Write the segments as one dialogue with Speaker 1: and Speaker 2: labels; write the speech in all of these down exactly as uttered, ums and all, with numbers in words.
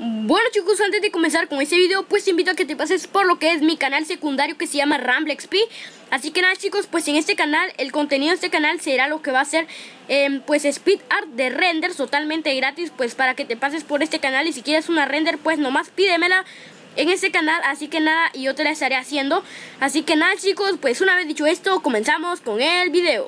Speaker 1: Bueno chicos, antes de comenzar con este video, pues te invito a que te pases por lo que es mi canal secundario que se llama RambleXP. Así que nada chicos, pues en este canal, el contenido de este canal será lo que va a ser eh, pues speed art de renders totalmente gratis, pues para que te pases por este canal. Y si quieres una render, pues nomás pídemela en este canal, así que nada, y yo te la estaré haciendo. Así que nada chicos, pues una vez dicho esto, comenzamos con el video.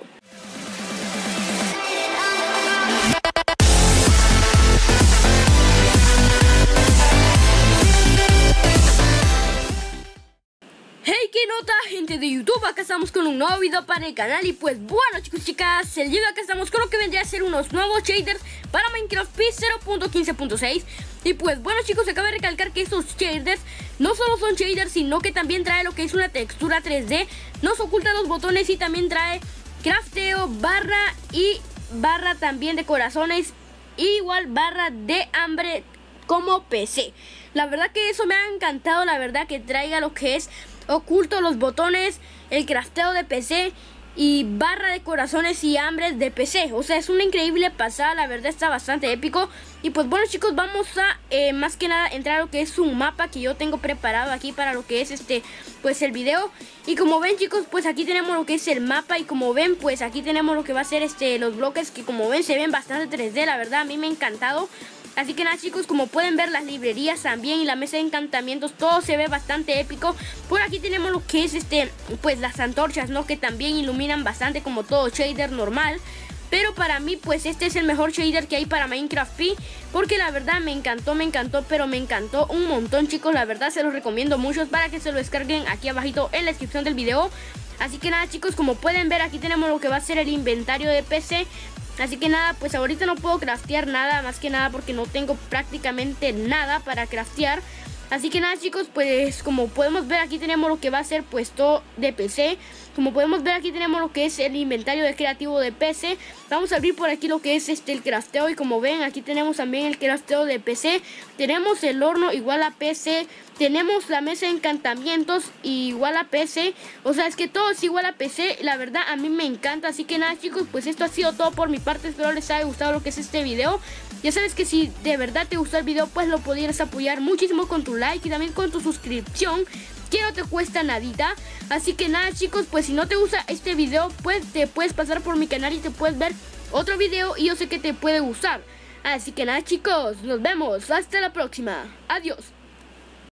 Speaker 1: Hey, qué nota gente de YouTube, acá estamos con un nuevo video para el canal. Y pues bueno chicos y chicas, el día de acá estamos con lo que vendría a ser unos nuevos shaders para Minecraft Pi cero punto quince punto seis. Y pues bueno chicos, acabo de recalcar que estos shaders no solo son shaders, sino que también trae lo que es una textura tres D. Nos oculta los botones y también trae crafteo, barra y barra también de corazones, y igual barra de hambre como P C. La verdad que eso me ha encantado, la verdad que traiga lo que es oculto los botones, el crafteo de P C y barra de corazones y hambres de P C. O sea, es una increíble pasada, la verdad está bastante épico. Y pues bueno chicos, vamos a eh, más que nada entrar a lo que es un mapa que yo tengo preparado aquí para lo que es este pues el video. Y como ven chicos, pues aquí tenemos lo que es el mapa, y como ven pues aquí tenemos lo que va a ser este los bloques, que como ven se ven bastante tres D, la verdad a mí me ha encantado. Así que nada chicos, como pueden ver, las librerías también y la mesa de encantamientos, todo se ve bastante épico. Por aquí tenemos lo que es este pues las antorchas, ¿no? Que también iluminan bastante como todo shader normal. Pero para mí pues este es el mejor shader que hay para Minecraft Pi, porque la verdad me encantó, me encantó, pero me encantó un montón chicos. La verdad se los recomiendo mucho para que se lo descarguen aquí abajito en la descripción del video. Así que nada chicos, como pueden ver aquí tenemos lo que va a ser el inventario de P C. Así que nada, pues ahorita no puedo craftear nada, más que nada porque no tengo prácticamente nada para craftear. Así que nada chicos, pues como podemos ver aquí tenemos lo que va a ser puesto de P C. Como podemos ver aquí tenemos lo que es el inventario de creativo de P C. Vamos a abrir por aquí lo que es este el crafteo, y como ven aquí tenemos también el crafteo de P C. Tenemos el horno igual a P C. Tenemos la mesa de encantamientos igual a P C. O sea, es que todo es igual a P C. La verdad a mí me encanta. Así que nada chicos, pues esto ha sido todo por mi parte. Espero les haya gustado lo que es este video. Ya sabes que si de verdad te gustó el video, pues lo podrías apoyar muchísimo con tu like y también con tu suscripción, que no te cuesta nadita. Así que nada chicos, pues si no te gusta este video, pues te puedes pasar por mi canal y te puedes ver otro video, y yo sé que te puede gustar. Así que nada chicos, nos vemos hasta la próxima. Adiós.